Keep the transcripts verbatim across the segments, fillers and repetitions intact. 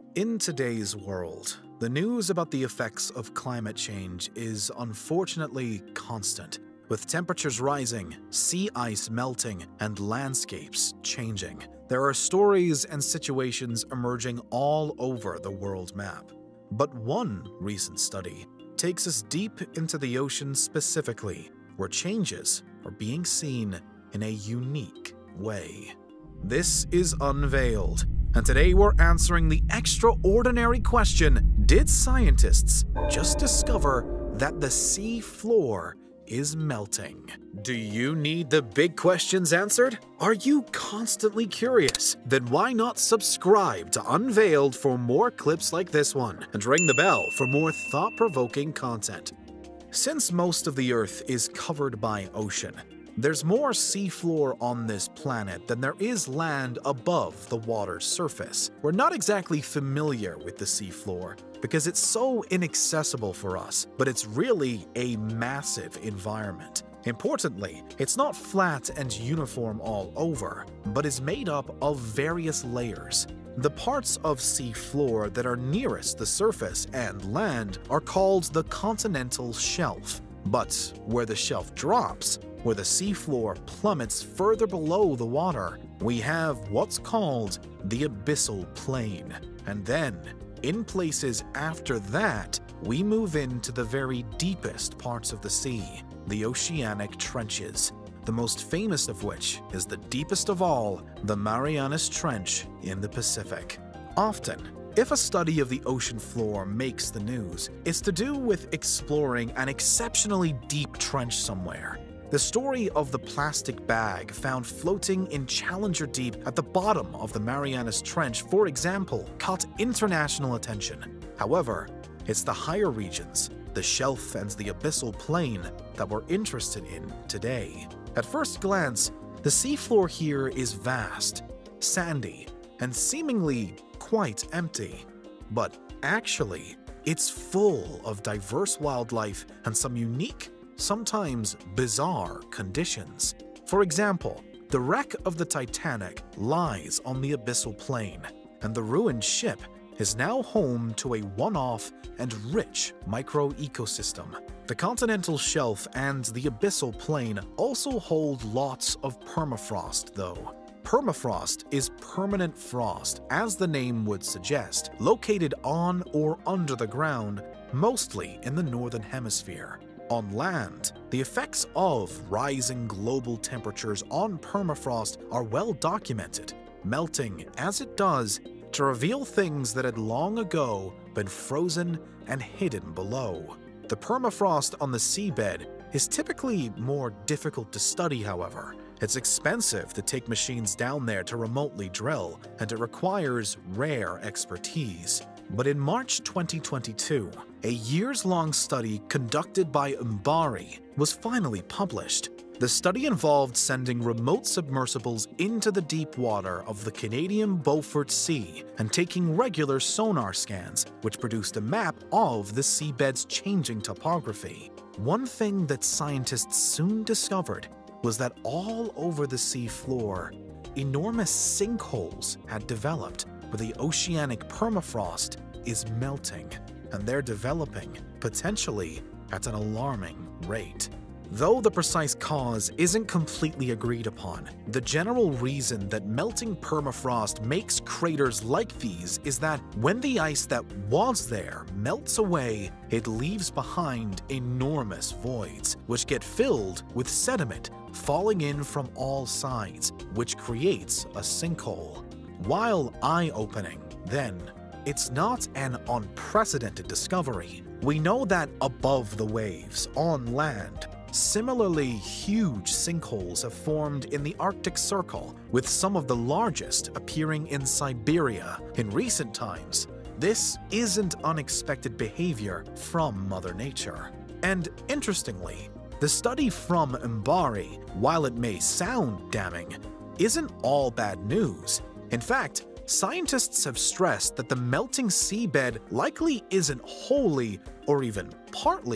In today's world, the news about the effects of climate change is unfortunately constant, with temperatures rising, sea ice melting, and landscapes changing. There are stories and situations emerging all over the world map. But one recent study takes us deep into the ocean specifically, where changes are being seen in a unique way. This is Unveiled, and today we're answering the extraordinary question: did scientists just discover that the sea floor is melting? Do you need the big questions answered? Are you constantly curious? Then why not subscribe to Unveiled for more clips like this one, and ring the bell for more thought-provoking content. Since most of the Earth is covered by ocean, there's more seafloor on this planet than there is land above the water's surface. We're not exactly familiar with the seafloor because it's so inaccessible for us, but it's really a massive environment. Importantly, it's not flat and uniform all over, but is made up of various layers. The parts of seafloor that are nearest the surface and land are called the continental shelf. But where the shelf drops, where the seafloor plummets further below the water, we have what's called the abyssal plain. And then, in places after that, we move into the very deepest parts of the sea, the oceanic trenches, the most famous of which is the deepest of all, the Marianas Trench in the Pacific. Often, if a study of the ocean floor makes the news, it's to do with exploring an exceptionally deep trench somewhere. The story of the plastic bag found floating in Challenger Deep at the bottom of the Marianas Trench, for example, caught international attention. However, it's the higher regions, the shelf and the abyssal plain, that we're interested in today. At first glance, the seafloor here is vast, sandy, and seemingly quite empty. But actually, it's full of diverse wildlife and some unique, sometimes bizarre conditions. For example, the wreck of the Titanic lies on the abyssal plain, and the ruined ship is now home to a one-off and rich micro-ecosystem. The continental shelf and the abyssal plain also hold lots of permafrost, though. Permafrost is permanent frost, as the name would suggest, located on or under the ground, mostly in the northern hemisphere. On land, the effects of rising global temperatures on permafrost are well documented, melting as it does to reveal things that had long ago been frozen and hidden below. The permafrost on the seabed is typically more difficult to study, however. It's expensive to take machines down there to remotely drill, and it requires rare expertise. But in March twenty twenty-two, a years-long study conducted by Unveiled was finally published. The study involved sending remote submersibles into the deep water of the Canadian Beaufort Sea and taking regular sonar scans, which produced a map of the seabed's changing topography. One thing that scientists soon discovered was that all over the sea floor, enormous sinkholes had developed where the oceanic permafrost is melting, and they're developing, potentially, at an alarming rate. Though the precise cause isn't completely agreed upon, the general reason that melting permafrost makes craters like these is that when the ice that was there melts away, it leaves behind enormous voids, which get filled with sediment falling in from all sides, which creates a sinkhole. While eye-opening, then, it's not an unprecedented discovery. We know that above the waves, on land, similarly huge sinkholes have formed in the Arctic Circle, with some of the largest appearing in Siberia in recent times. This isn't unexpected behavior from Mother Nature. And interestingly, the study from Unveiled, while it may sound damning, isn't all bad news. In fact, scientists have stressed that the melting seabed likely isn't wholly, or even partly,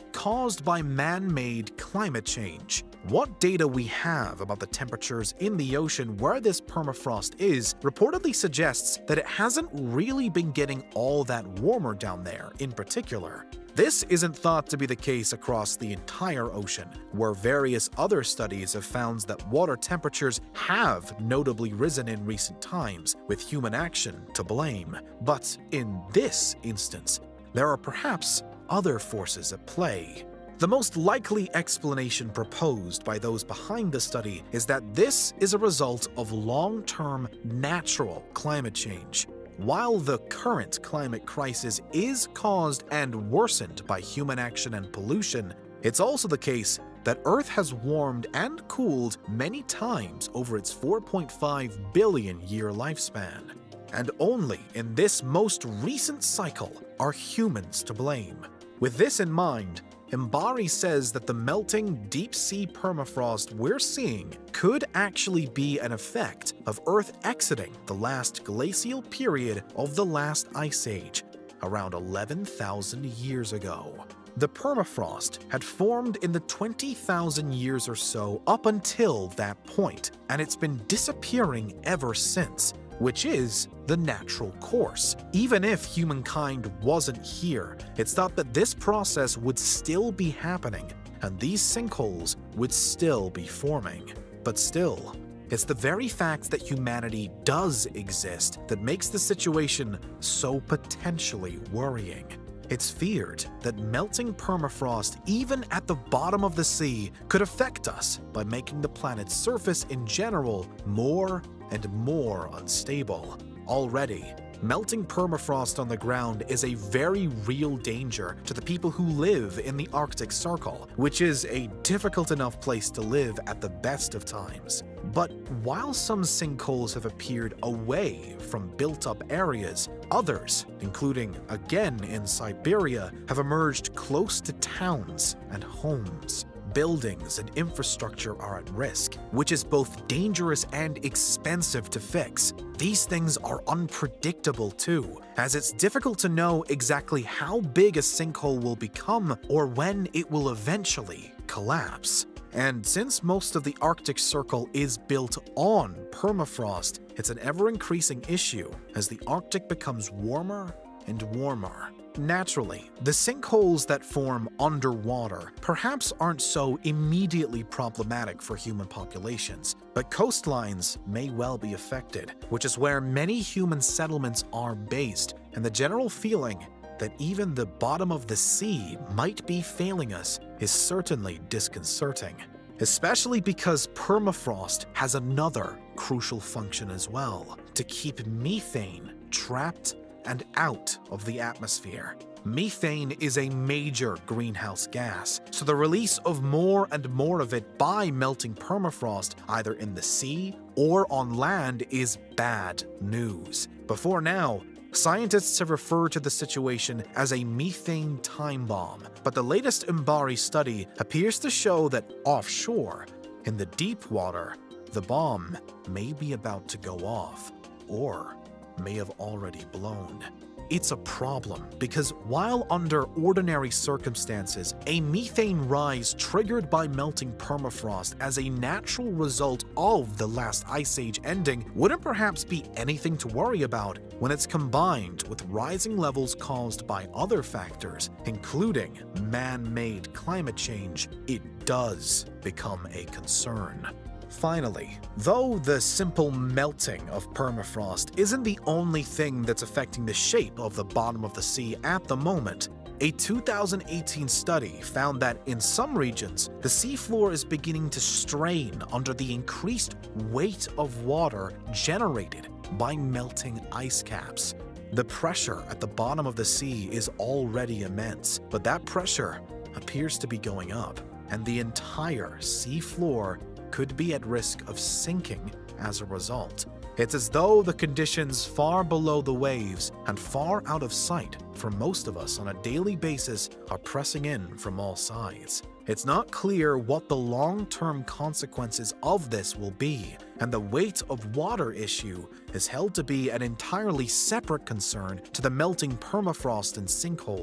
caused by man-made climate change. What data we have about the temperatures in the ocean where this permafrost is reportedly suggests that it hasn't really been getting all that warmer down there in particular. This isn't thought to be the case across the entire ocean, where various other studies have found that water temperatures have notably risen in recent times, with human action to blame. But in this instance, there are perhaps other forces at play. The most likely explanation proposed by those behind the study is that this is a result of long-term natural climate change. While the current climate crisis is caused and worsened by human action and pollution, it's also the case that Earth has warmed and cooled many times over its four point five billion year lifespan. And only in this most recent cycle are humans to blame. With this in mind, Mbari says that the melting deep-sea permafrost we're seeing could actually be an effect of Earth exiting the last glacial period of the last ice age, around eleven thousand years ago. The permafrost had formed in the twenty thousand years or so up until that point, and it's been disappearing ever since, which is the natural course. Even if humankind wasn't here, it's thought that this process would still be happening, and these sinkholes would still be forming. But still, it's the very fact that humanity does exist that makes the situation so potentially worrying. It's feared that melting permafrost, even at the bottom of the sea, could affect us by making the planet's surface in general more and more unstable. Already, melting permafrost on the ground is a very real danger to the people who live in the Arctic Circle, which is a difficult enough place to live at the best of times. But while some sinkholes have appeared away from built-up areas, others, including again in Siberia, have emerged close to towns and homes. Buildings and infrastructure are at risk, which is both dangerous and expensive to fix. These things are unpredictable too, as it's difficult to know exactly how big a sinkhole will become or when it will eventually collapse. And since most of the Arctic Circle is built on permafrost, it's an ever-increasing issue as the Arctic becomes warmer and warmer. Naturally, the sinkholes that form underwater perhaps aren't so immediately problematic for human populations, but coastlines may well be affected, which is where many human settlements are based, and the general feeling that even the bottom of the sea might be failing us is certainly disconcerting, especially because permafrost has another crucial function as well: to keep methane trapped and out of the atmosphere. Methane is a major greenhouse gas, so the release of more and more of it by melting permafrost, either in the sea or on land, is bad news. Before now, scientists have referred to the situation as a methane time bomb, but the latest Mbari study appears to show that offshore, in the deep water, the bomb may be about to go off, or may have already blown. It's a problem because while under ordinary circumstances, a methane rise triggered by melting permafrost as a natural result of the last ice age ending wouldn't perhaps be anything to worry about, when it's combined with rising levels caused by other factors, including man-made climate change, it does become a concern. Finally, though the simple melting of permafrost isn't the only thing that's affecting the shape of the bottom of the sea at the moment, a two thousand eighteen study found that in some regions, the seafloor is beginning to strain under the increased weight of water generated by melting ice caps. The pressure at the bottom of the sea is already immense, but that pressure appears to be going up, and the entire seafloor could be at risk of sinking as a result. It's as though the conditions far below the waves and far out of sight for most of us on a daily basis are pressing in from all sides. It's not clear what the long-term consequences of this will be, and the weight of water issue is held to be an entirely separate concern to the melting permafrost and sinkholes.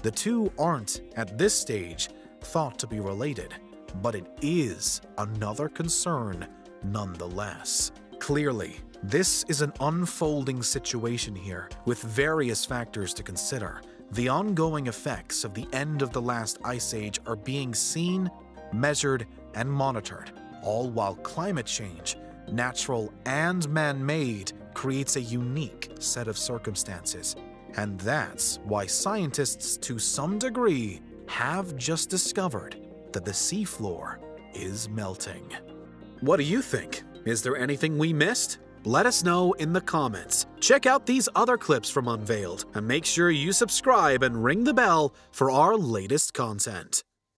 The two aren't, at this stage, thought to be related, but it is another concern nonetheless. Clearly, this is an unfolding situation here, with various factors to consider. The ongoing effects of the end of the last ice age are being seen, measured, and monitored, all while climate change, natural and man-made, creates a unique set of circumstances. And that's why scientists, to some degree, have just discovered that the seafloor is melting. What do you think? Is there anything we missed? Let us know in the comments. Check out these other clips from Unveiled, and make sure you subscribe and ring the bell for our latest content.